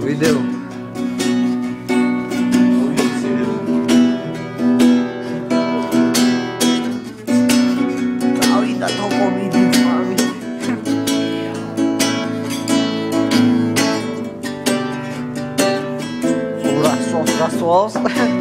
ვიდეო ავიდა თოკო მიდი მამი გასვავს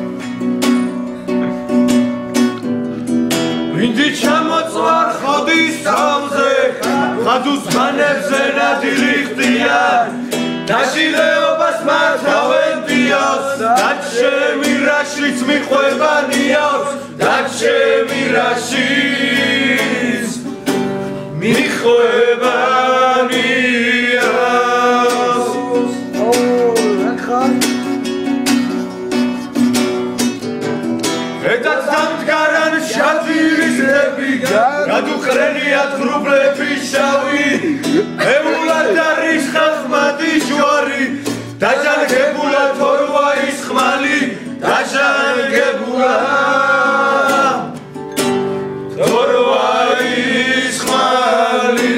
ვინდი ჩამოწვარ ხოდის თავზე ხადუს მანებზე ნადირი ხდიან დაშილეობას მართავენ დიოს და ჩემი რაშიც მიყვებანიოს და ჩემი რაშიც მიყვებანიოს ედაც დამდგარან შადირისები გადუხრენიათ ღრუბლები შავი ეულად არის ხახმადი ჯვარი დაჟანგებულა თორვა ის ხმალი დაჟანგებულა თორვა ის ხმალი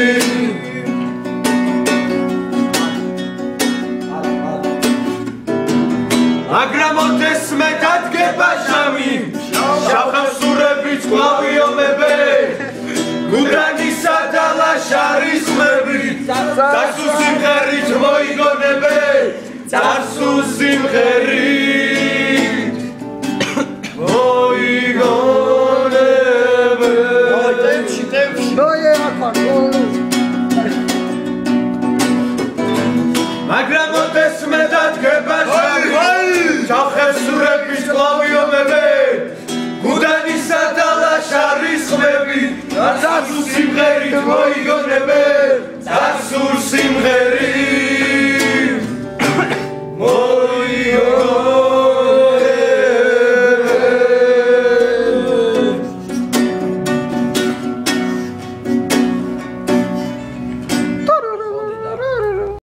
აგრამოდეს მე დადგება ჟამი შავხევსურებით კლავიომები გუდანისა და ლაშარის ხმები წარსულ სიმღერით მოიგონები წარსულ სიმღერით მოიგონები ტემპში მაგრამ მოდეს მე დადგება ჟამი შავხევსურების კლავიომები გუდანისა და ლაშარის ხმები წარსულ სიმღერით მოიგონები წარსულ სიმღერით